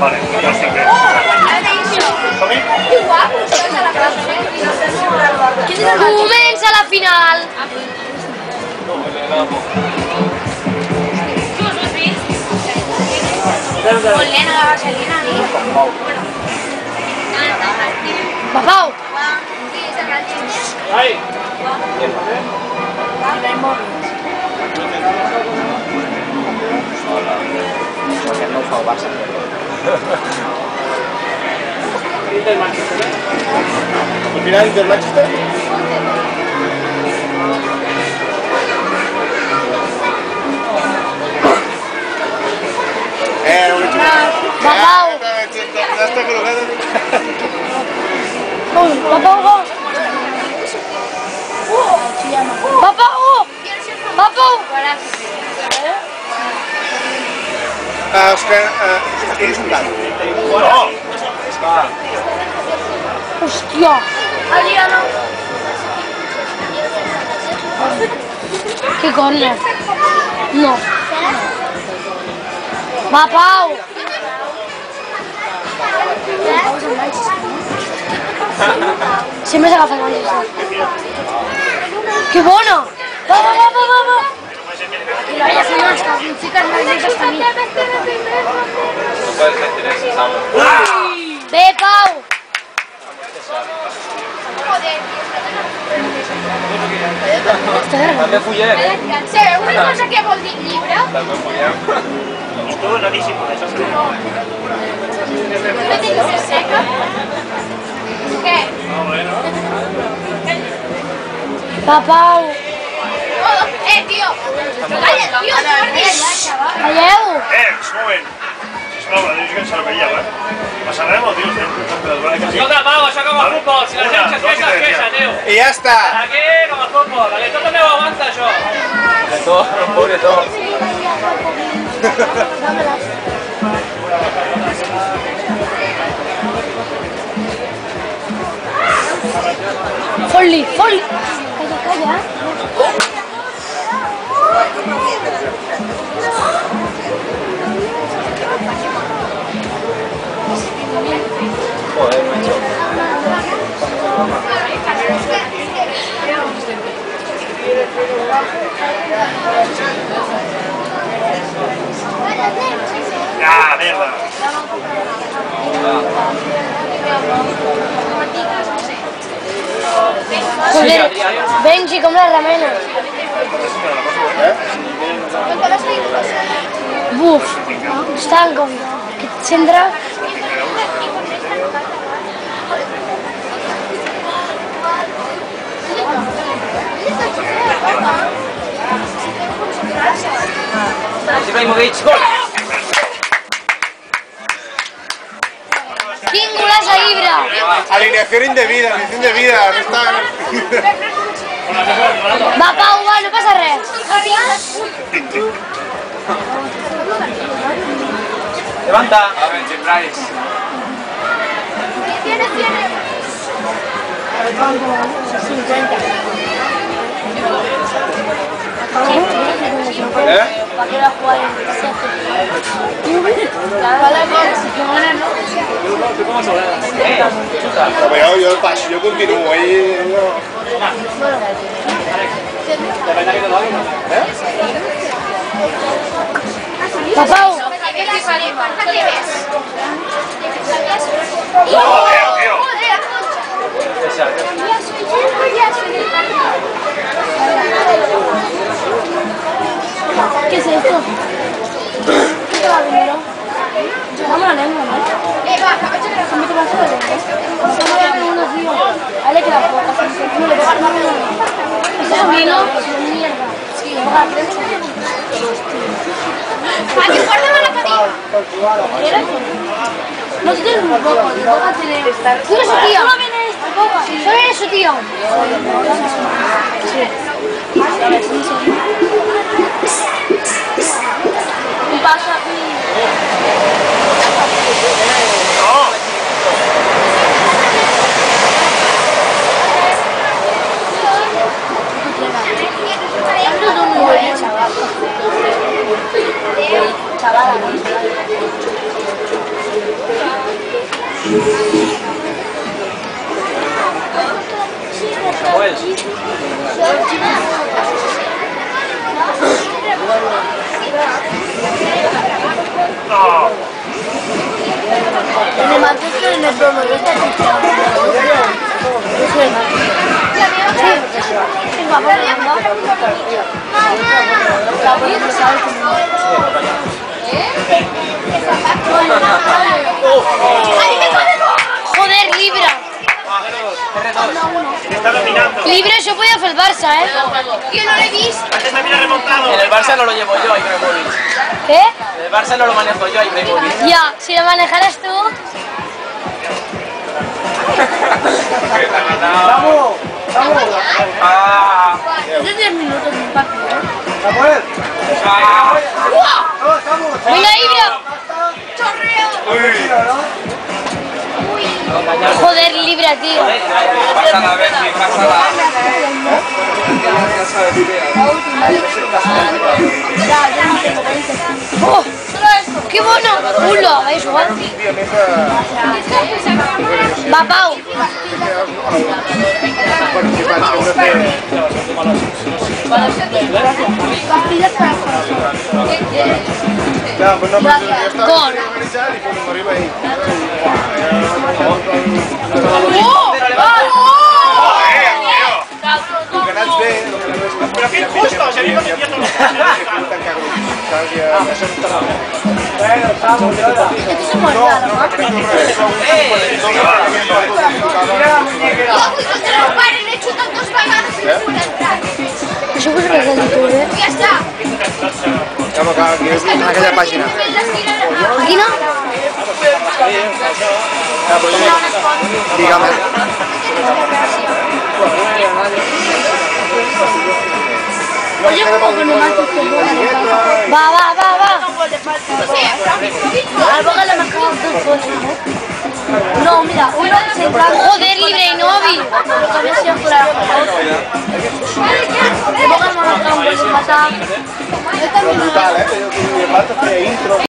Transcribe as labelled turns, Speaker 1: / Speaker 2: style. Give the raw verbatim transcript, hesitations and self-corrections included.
Speaker 1: Vale, ja estic bé. Som-hi?
Speaker 2: Comença la final!
Speaker 3: Olena la vaselina, ni?
Speaker 2: Papau!
Speaker 1: Ai!
Speaker 4: Aquest no ho fa el Barça.
Speaker 1: Inter Manchester, eh? Al final Inter Manchester? Eh, un hecho.
Speaker 2: Papau!
Speaker 1: Ya está colocado.
Speaker 2: Papau, go! Papau! Papau!
Speaker 1: Ah, Òscar, tienes un gato. No!
Speaker 2: Hòstia!
Speaker 3: Adriano.
Speaker 2: Que córner! No! Papau! Siempre se agafa el Manchester. ¡Qué bueno! ¡Va, va, va, va, va, va!
Speaker 3: Y lo hayas hecho hasta chicas más lejos también.
Speaker 4: No puedes decir eso, Samu.
Speaker 2: ¡Ve, Pau!
Speaker 4: També fullem.
Speaker 3: Sí, una cosa que vol dir llibre.
Speaker 4: També fullem.
Speaker 1: I tu no dissimules, això sí.
Speaker 3: No té que ser seca. Què?
Speaker 2: Papau!
Speaker 3: Eh, tio! Calla, tio, Jordi!
Speaker 2: Calleu!
Speaker 1: Eh, un moment. Sisplau, la dius que ens cervella, va? Passa res, el tio, estem temperatura que sí.
Speaker 5: Escolta, Pau, això com a futbol, si la gent es queixa, es queixa, tio.
Speaker 1: I ja està!
Speaker 5: Aquí, com a futbol, perquè tot també ho aguanta, això.
Speaker 4: De tot, pobre tot.
Speaker 2: Fot-li, fot-li! Calla, calla!
Speaker 4: Joder, macho.
Speaker 1: Ja, merda!
Speaker 2: Joder, Benji, com les remenes. Buf, estan com... Aquest centre...
Speaker 4: Ibrahimovic, gol!
Speaker 2: Quin golaç a Ibra!
Speaker 1: Alineación indebida, alineación indebida, no està...
Speaker 2: Va, Pau, va, no passa res.
Speaker 4: Levanta. A ver, Price.
Speaker 3: Tiene, tiene.
Speaker 1: Eh?
Speaker 2: ¿Para qué va a jugar en
Speaker 1: No, però jo, jo, passo, jo continuo, ahí... No.
Speaker 2: Papau!
Speaker 1: Joder, tio!
Speaker 2: ¿Qué es esto? ¿Qué te va a venir? Llegamos a la lengua, ¿no? ¿Cómo te vas a la lengua? Se me va a venir unos días. Dale que la puedo hacer. No le pegas más. Eso es vino, es mierda. Sí, es verdad.
Speaker 3: Aquí, guárdame la cadena.
Speaker 2: No te tienes un poco, te toca tener... ¡Tú eres su tío! ¡Solo viene este, poco! ¡Solo eres su tío! Un paso aquí.
Speaker 1: No!
Speaker 2: Chaval.
Speaker 1: No.
Speaker 2: En el Manchester, en el Bromo, yo estoy Cristiano. Yo soy el Manchester. Sí. Venga, por la banda. La policía sabe cómo. Joder, Libra.
Speaker 1: Está dominando.
Speaker 2: Libra, eso podía hacer el Barça, ¿eh?
Speaker 3: Yo no lo he visto.
Speaker 1: Antes también ha remontado.
Speaker 4: En el Barça no lo llevo yo, Ibrahimovic.
Speaker 2: ¿Qué?
Speaker 4: En el Barça no lo manejo yo, Ibrahimovic.
Speaker 2: Ya, si lo manejaras tú.
Speaker 4: ¡Vamos! ¡Vamos! ¡Ah!
Speaker 2: Es de diez minutos de un partido, ¿eh?
Speaker 4: ¡Samuel! ¡Ah!
Speaker 2: ¡Venga, Ibra! Joder, Libra, tío.
Speaker 4: Pásala, Benji, pásala.
Speaker 2: ¡Oh! ¡Qué bueno! ¡Ulo! ¿Vais a jugar? Va, Pau. Gol.
Speaker 1: Pero qué injusto, se viene metiendo los
Speaker 2: Esto se muerde, ¿no? Això ho pots regar tu, eh?
Speaker 3: Ya está.
Speaker 6: Vamos acá, aquí, en aquella página.
Speaker 2: Aquí no?
Speaker 6: Dígame.
Speaker 2: Oye, como que me mato este gol. Va, va, va, va. Al Boca le marcamos dos goles, ¿no? No, mira, uno central. Joder, Libre y Novi. Lo que había sido fuera. El Boca me ha marcado un gol de pata.
Speaker 6: Brutal, ¿eh? Yo que me falta este intro.